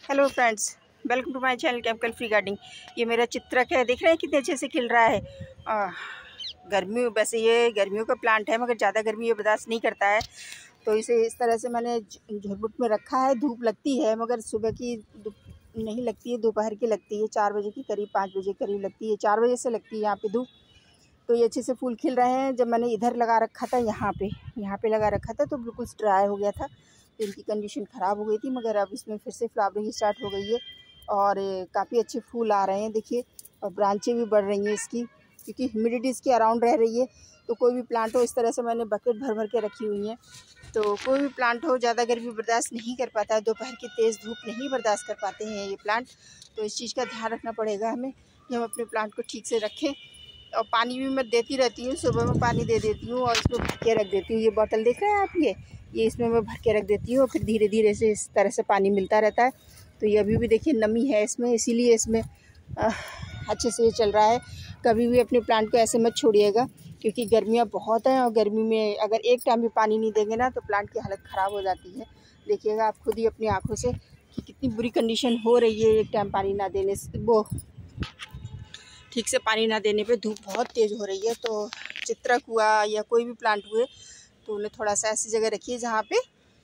Hello friends, welcome to my channel chemical free gardening. ये मेरा चित्रक है, देख रहे हैं कितने अच्छे से खिल रहा है। गर्मी वैसे ये गर्मियों का प्लांट है, मगर ज़्यादा गर्मी ये बर्दाश्त नहीं करता है, तो इसे इस तरह से मैंने झुरमुट में रखा है। धूप लगती है मगर सुबह की नहीं लगती है, दोपहर की लगती है। 4 बजे की करीब, 5 बजे करीब लगती है, 4 बजे से लगती है यहाँ पे धूप। तो ये अच्छे से फूल खिल रहे हैं। जब मैंने इधर लगा रखा था, यहाँ पे लगा रखा था, तो बिल्कुल ड्राई हो गया था, तो इनकी कंडीशन ख़राब हो गई थी। मगर अब इसमें फिर से फ्लावरिंग स्टार्ट हो गई है और काफ़ी अच्छे फूल आ रहे हैं, देखिए। और ब्रांचें भी बढ़ रही हैं इसकी, क्योंकि ह्यूमिडिटी इसकी अराउंड रह रही है। तो कोई भी प्लांट हो, इस तरह से मैंने बकेट भर भर के रखी हुई हैं। तो कोई भी प्लांट हो, ज़्यादा गर्मी बर्दाश्त नहीं कर पाता है, दोपहर की तेज़ धूप नहीं बर्दाश्त कर पाते हैं ये प्लांट। तो इस चीज़ का ध्यान रखना पड़ेगा हमें कि हम अपने प्लांट को ठीक से रखें। और पानी भी मैं देती रहती हूँ, सुबह में पानी दे देती हूँ और इसमें भर के रख देती हूँ। ये बोतल देख रहे हैं आप, ये इसमें मैं भर के रख देती हूँ और फिर धीरे धीरे से इस तरह से पानी मिलता रहता है। तो ये अभी भी देखिए नमी है इसमें, इसीलिए इसमें अच्छे से ये चल रहा है। कभी भी अपने प्लांट को ऐसे मत छोड़िएगा, क्योंकि गर्मियाँ बहुत हैं और गर्मी में अगर एक टाइम भी पानी नहीं देंगे ना, तो प्लांट की हालत ख़राब हो जाती है। देखिएगा आप खुद ही अपनी आँखों से कि कितनी बुरी कंडीशन हो रही है एक टाइम पानी ना देने से, वो ठीक से पानी ना देने पे। धूप बहुत तेज़ हो रही है। तो चित्रक हुआ या कोई भी प्लांट हुए, तो उन्हें थोड़ा सा ऐसी जगह रखिए जहाँ पे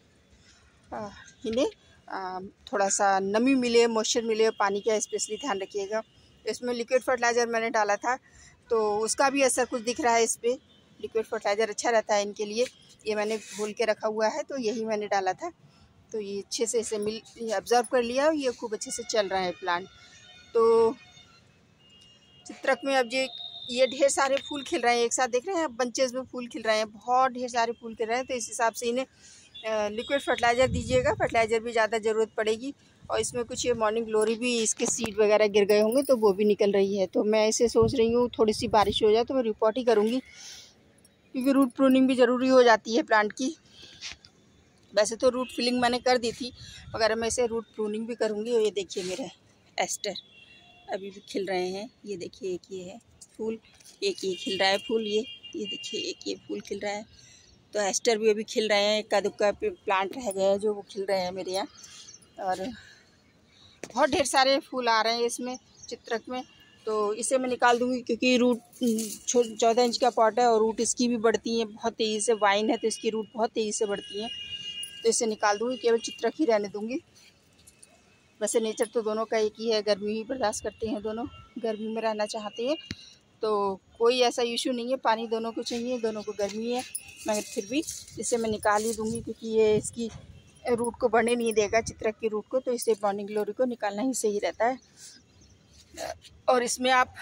इन्हें थोड़ा सा नमी मिले, मॉइस्चर मिले। पानी का स्पेशली ध्यान रखिएगा। इसमें लिक्विड फर्टिलाइज़र मैंने डाला था, तो उसका भी असर कुछ दिख रहा है इस पर। लिक्विड फर्टिलाइज़र अच्छा रहता है इनके लिए। ये मैंने घोल के रखा हुआ है, तो यही मैंने डाला था। तो ये अच्छे से इसे ऑब्ज़र्व कर लिया और ये खूब अच्छे से चल रहा है प्लांट। तो चित्रक में अब ये ढेर सारे फूल खिल रहे हैं एक साथ, देख रहे हैं आप, बंचेस में फूल खिल रहे हैं, बहुत ढेर सारे फूल खिल रहे हैं। तो इस हिसाब से इन्हें लिक्विड फर्टिलाइज़र दीजिएगा। फर्टिलाइज़र भी ज़्यादा ज़रूरत पड़ेगी। और इसमें कुछ ये मॉर्निंग ग्लोरी भी, इसके सीड वगैरह गिर गए होंगे, तो वो भी निकल रही है। तो मैं इसे सोच रही हूँ थोड़ी सी बारिश हो जाए तो मैं रिपोर्ट ही करूँगी, क्योंकि रूट प्रूनिंग भी ज़रूरी हो जाती है प्लांट की। वैसे तो रूट फिलिंग मैंने कर दी थी, मगर मैं इसे रूट प्रूनिंग भी करूँगी। और ये देखिए मेरा एस्टर अभी भी खिल रहे हैं। ये देखिए एक ये है फूल, एक ये खिल रहा है फूल, ये देखिए एक ये फूल खिल रहा है। तो एस्टर भी अभी खिल रहे हैं। इक्का दुक्का प्लांट रह गए हैं जो वो खिल रहे हैं मेरे यहाँ। और बहुत ढेर सारे फूल आ रहे हैं इसमें चित्रक में। तो इसे मैं निकाल दूंगी, क्योंकि रूट 14 इंच का पॉट है और रूट इसकी भी बढ़ती हैं बहुत तेज़ी से। वाइन है तो इसकी रूट बहुत तेज़ी से बढ़ती हैं। तो इसे निकाल दूंगी, केवल चित्रक ही रहने दूंगी। वैसे नेचर तो दोनों का एक ही है, गर्मी ही बर्दाश्त करते हैं दोनों, गर्मी में रहना चाहते हैं। तो कोई ऐसा इशू नहीं है, पानी दोनों को चाहिए, दोनों को गर्मी है। मगर फिर भी इसे मैं निकाल ही दूंगी, क्योंकि ये इसकी रूट को बढ़ने नहीं देगा, चित्रक की रूट को। तो इसे मॉर्निंग ग्लोरी को निकालना ही सही रहता है। और इसमें आप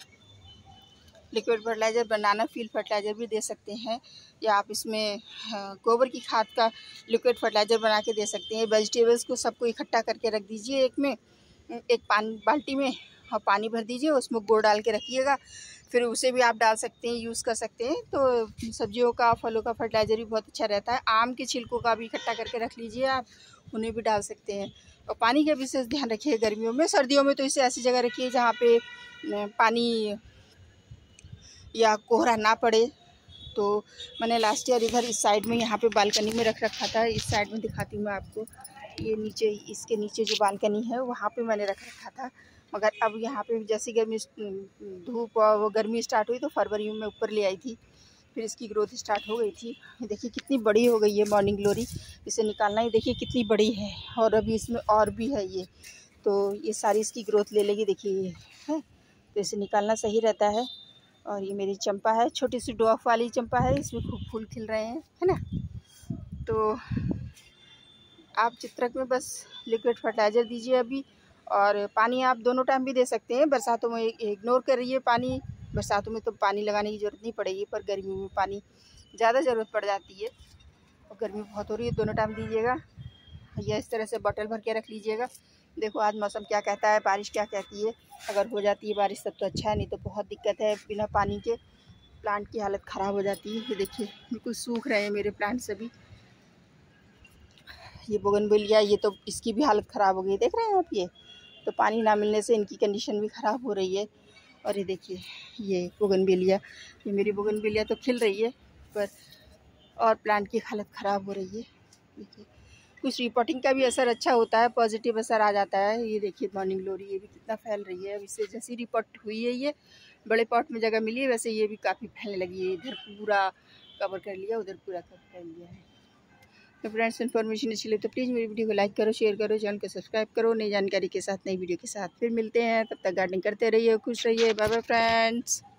liquid fertiliser, banana peel fertiliser भी दे सकते हैं, या आप इसमें गोबर की खाद का लिक्विड फर्टिलाइज़र बना के दे सकते हैं। वेजिटेबल्स को सबको इकट्ठा करके रख दीजिए एक पानी बाल्टी में, और पानी भर दीजिए, उसमें गुड़ डाल के रखिएगा। फिर उसे भी आप डाल सकते हैं, यूज़ कर सकते हैं। तो सब्जियों का, फलों का फर्टिलाइज़र भी बहुत अच्छा रहता है। आम के छिलकों का भी इकट्ठा करके रख लीजिए आप, उन्हें भी डाल सकते हैं। और पानी का विशेष ध्यान रखिए गर्मियों में। सर्दियों में तो इसे ऐसी जगह रखिए जहाँ पे पानी या कोहरा ना पड़े। तो मैंने लास्ट ईयर इधर इस साइड में, यहाँ पे बालकनी में रख रखा था। इस साइड में दिखाती हूँ मैं आपको, ये नीचे, इसके नीचे जो बालकनी है वहाँ पे मैंने रख रखा था। मगर अब यहाँ पे जैसी गर्मी, धूप और वो गर्मी स्टार्ट हुई, तो फरवरी में मैं ऊपर ले आई थी, फिर इसकी ग्रोथ स्टार्ट हो गई थी। ये देखिए कितनी बड़ी हो गई है मॉर्निंग ग्लोरी। इसे निकालना ही देखिए कितनी बड़ी है, और अभी इसमें और भी है ये। तो ये सारी इसकी ग्रोथ ले लेगी, देखिए ये है। तो इसे निकालना सही रहता है। और ये मेरी चंपा है, छोटी सी डॉफ वाली चंपा है, इसमें खूब फूल खिल रहे हैं, है ना। तो आप चित्रक में बस लिक्विड फर्टिलाइज़र दीजिए अभी। और पानी आप दोनों टाइम भी दे सकते हैं। बरसातों में इग्नोर करिए पानी, बरसातों में तो पानी लगाने की ज़रूरत नहीं पड़ेगी, पर गर्मी में पानी ज़्यादा ज़रूरत पड़ जाती है। और गर्मी बहुत हो रही है, दोनों टाइम दीजिएगा। या इस तरह से बॉटल भर के रख लीजिएगा। देखो आज मौसम क्या कहता है, बारिश क्या कहती है। अगर हो जाती है बारिश तब तो अच्छा है, नहीं तो बहुत दिक्कत है। बिना पानी के प्लांट की हालत ख़राब हो जाती है। ये देखिए बिल्कुल सूख रहे हैं मेरे प्लांट सभी। ये बोगनविलिया, ये तो इसकी भी हालत ख़राब हो गई, देख रहे हैं आप। ये तो पानी ना मिलने से इनकी कंडीशन भी ख़राब हो रही है। और ये देखिए ये बोगनविलिया, ये मेरी बोगनविलिया तो खिल रही है, पर और प्लांट की हालत ख़राब हो रही है। देखिए कुछ रिपोर्टिंग का भी असर अच्छा होता है, पॉजिटिव असर आ जाता है। ये देखिए मॉर्निंग ग्लोरी ये भी कितना फैल रही है। अब इससे जैसी रिपोर्ट हुई है, ये बड़े पॉट में जगह मिली है, वैसे ये भी काफ़ी फैलने लगी है। इधर पूरा कवर कर लिया, उधर पूरा कवर कर लिया है। तो फ्रेंड्स, इन्फॉर्मेशन अच्छी लगी तो प्लीज़ मेरी वीडियो को लाइक करो, शेयर करो, चैनल को सब्सक्राइब करो। नई जानकारी के साथ, नई वीडियो के साथ फिर मिलते हैं। तब तक गार्डनिंग करते रहिए, खुश रहिए। Bye bye friends.